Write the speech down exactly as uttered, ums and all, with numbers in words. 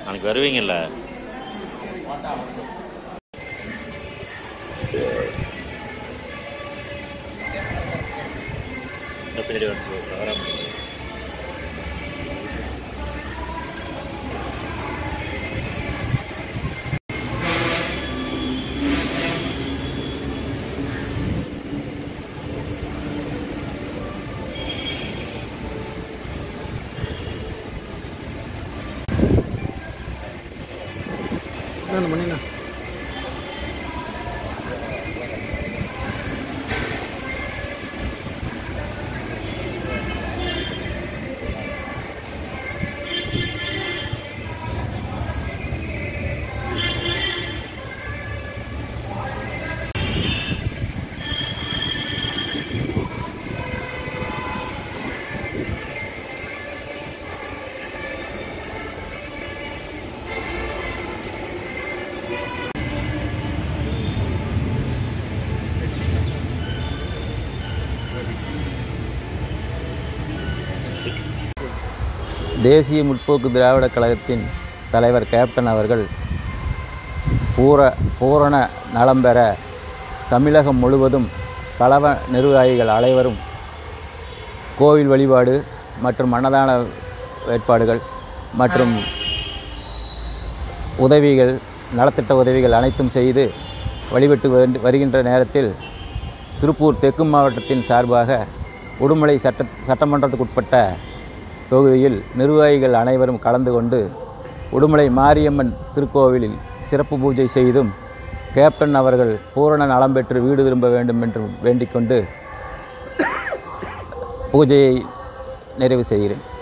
நாளைக்கு வருவீங்கல்ல? பின்னாடி வந்து வர மணிண்ணா தேசிய முற்போக்கு திராவிடக் கழகத்தின் தலைவர் கேப்டன் அவர்கள் பூர பூரண நலம் பெற தமிழகம் முழுவதும் கழக நிர்வாகிகள் அனைவரும் கோவில் வழிபாடு மற்றும் அன்னதான ஏற்பாடுகள் மற்றும் உதவிகள் நலத்திட்ட உதவிகள் அனைத்தும் செய்து வழிபட்டு வருகின்ற நேரத்தில் திருப்பூர் தெற்கு மாவட்டத்தின் சார்பாக உடுமலை சட்ட சட்டமன்றத்துக்குட்பட்ட தொகுதியில் நிர்வாகிகள் அனைவரும் கலந்து கொண்டு உடுமலை மாரியம்மன் திருக்கோவிலில் சிறப்பு பூஜை செய்தும் கேப்டன் அவர்கள் பூரண நலம் பெற்று வீடு திரும்ப வேண்டும் என்று வேண்டிக் கொண்டு பூஜையை நிறைவு செய்கிறேன்.